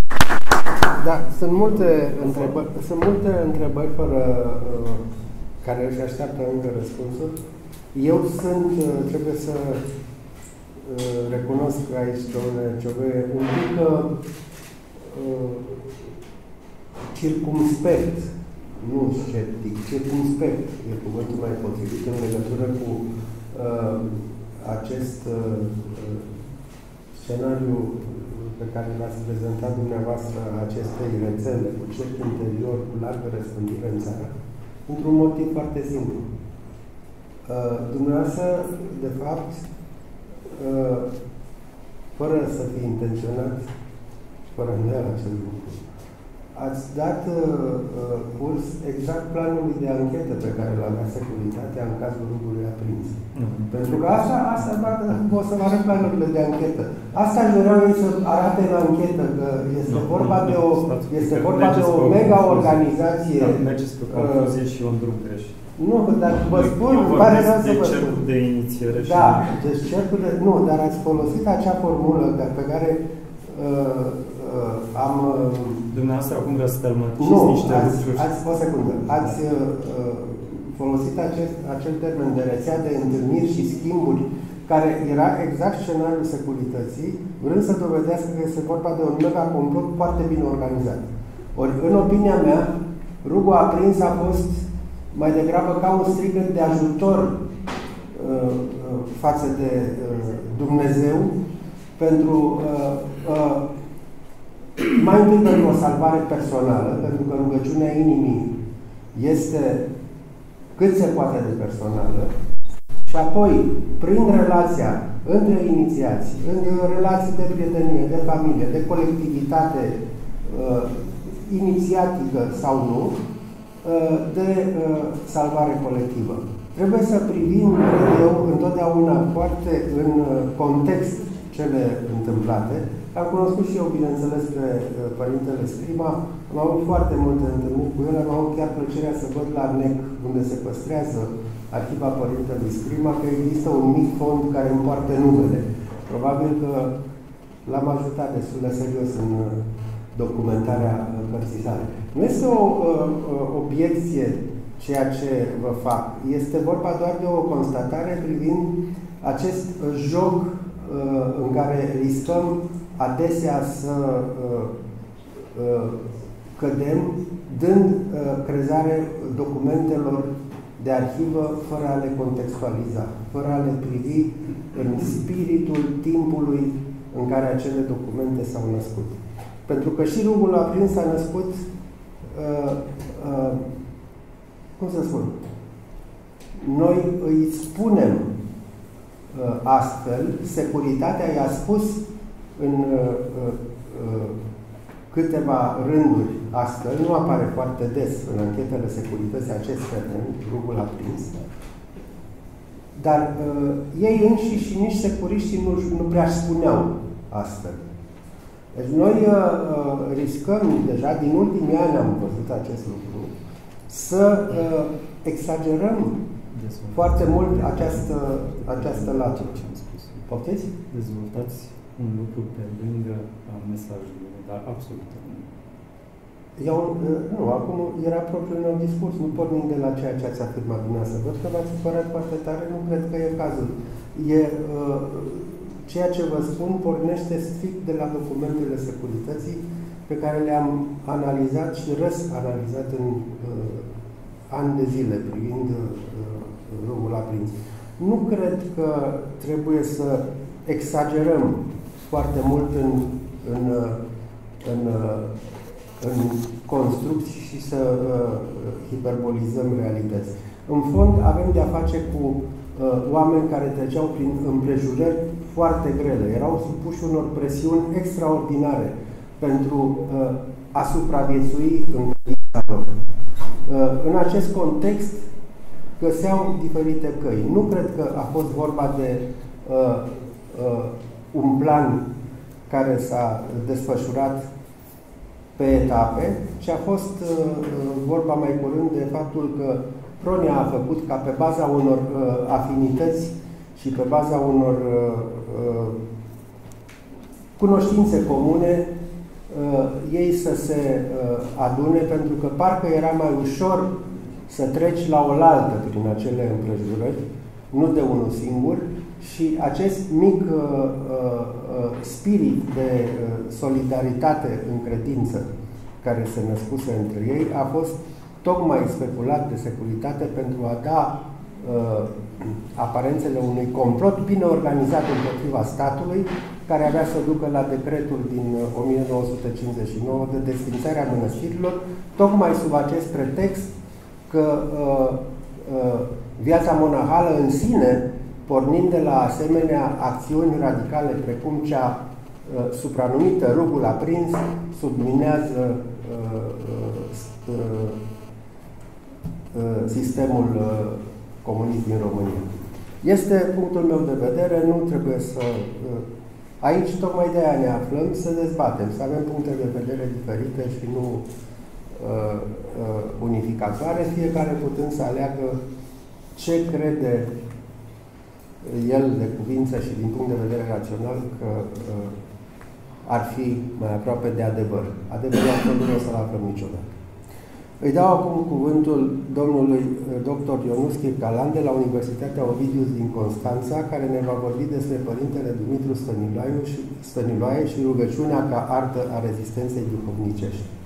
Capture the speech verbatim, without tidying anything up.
Da, sunt multe întrebări, sunt multe întrebări fără, uh, care își așteaptă încă răspunsuri. Eu sunt, uh, trebuie să uh, recunosc aici, domnule Ciove, un pic uh, circumspect, nu sceptic, circumspect e cuvântul mai potrivit în legătură cu uh, acest uh, scenariu pe care l-ați prezentat dumneavoastră, acestei rețele cu cerc interior, cu largă răspândire în țară, într-un motiv foarte simplu. Uh, dumneavoastră, de fapt, uh, fără să fie intenționat, fără îndoială acest lucru, ați dat uh, curs exact planului de anchetă pe care l-a dat Securitatea în cazul rugului aprins. Mm-hmm. Pentru că asta, asta o să vă arăt planurile de anchetă. Asta își doreau ei să arate în anchetă, că este no, vorba de o, este vorba de o mega organizație. Da, mergeți pe confuzie uh, și eu în drum greșit. Nu, dar vă spun, pare rău să vă spun. De inițiere și da, deci cercul de... Nu, dar ați folosit acea formulă pe care uh, uh, am... Uh, Dumneavoastră acum vreau să tălmăciți niște ați, lucruri. Ați, o secundă. Ați uh, folosit acest, acel termen de rețea de întâlniri și schimburi, care era exact scenariul securității, vrând să dovedească că este vorba de un mega complot foarte bine organizat. Ori, în opinia mea, rugul aprins a fost mai degrabă ca un strigăt de ajutor uh, uh, față de uh, Dumnezeu pentru uh, uh, mai întâi pentru o salvare personală, pentru că rugăciunea inimii este cât se poate de personală, și apoi, prin relația între inițiații, în relații de prietenie, de familie, de colectivitate uh, inițiatică sau nu, uh, de uh, salvare colectivă. Trebuie să privim, cred eu, întotdeauna foarte în context cele întâmplate. Am cunoscut și eu, bineînțeles, pe Părintele Scrima, am avut foarte multe întâlniri cu el, am avut chiar plăcerea să văd la N E C, unde se păstrează arhiva Părintelui Scrima, că există un mic fond care îmi poartă numele. Probabil că l-am ajutat destul de serios în documentarea cărții sale. Nu este o uh, obiecție ceea ce vă fac. Este vorba doar de o constatare privind acest joc uh, în care riscăm adesea să uh, uh, cădem, dând uh, crezare documentelor de arhivă fără a le contextualiza, fără a le privi în spiritul timpului în care acele documente s-au născut. Pentru că și rugul aprins s-a născut, uh, uh, cum să spun, noi îi spunem uh, astfel, securitatea i-a spus în uh, uh, câteva rânduri astfel, nu apare foarte des în anchetele securității acest termen, rugul aprins, dar uh, ei înșiși și nici securiștii nu, nu prea spuneau astfel. Deci noi uh, uh, riscăm, deja din ultimii ani am văzut acest lucru, să uh, exagerăm Dezvoltați. foarte mult această, această latură. Poftiți? Dezvoltați un lucru pe lângă mesajul, dar absolut. Eu, nu, acum era propriul meu discurs, nu pornind de la ceea ce ați afirmat dumneavoastră. Văd că v-ați supărat foarte tare, nu cred că e cazul. E, uh, ceea ce vă spun pornește strict de la documentele securității pe care le-am analizat și răs-analizat în uh, ani de zile privind uh, rugul aprins. Nu cred că trebuie să exagerăm foarte mult în, în, în, în construcții și să uh, hiperbolizăm realități. În fond, avem de-a face cu uh, oameni care treceau prin împrejurări foarte grele. Erau supuși unor presiuni extraordinare pentru uh, a supraviețui în viața lor. Uh, în acest context, găseau diferite căi. Nu cred că a fost vorba de uh, uh, un plan care s-a desfășurat pe etape, ci a fost uh, vorba mai curând de faptul că Pronia a făcut ca pe baza unor uh, afinități și pe baza unor uh, uh, cunoștințe comune uh, ei să se uh, adune, pentru că parcă era mai ușor să treci la oaltă prin acele împrejurări, nu de unul singur, și acest mic uh, uh, spirit de uh, solidaritate în credință care se născuse între ei a fost tocmai speculat de securitate pentru a da uh, aparențele unui complot bine organizat împotriva statului, care avea să ducă la decretul din o mie nouă sute cincizeci și nouă de desfințare a mănăstirilor, tocmai sub acest pretext că uh, uh, viața monahală în sine, pornind de la asemenea acțiuni radicale precum cea uh, supranumită rugul aprins, subminează uh, uh, uh, sistemul uh, comunist din România. Este punctul meu de vedere, nu trebuie să... Uh, aici tocmai de aia ne aflăm, să dezbatem, să avem puncte de vedere diferite și nu uh, uh, unificatoare, fiecare putând să aleagă ce crede el de cuvință și din punct de vedere rațional că uh, ar fi mai aproape de adevăr. Adevărul absolut nu o să-l aflăm niciodată. Îi dau acum cuvântul domnului doctor Ionuț Chircalan de la Universitatea Ovidius din Constanța, care ne va vorbi despre Părintele Dumitru Stăniloae și, Stăniloae și rugăciunea ca artă a rezistenței duhovnicești.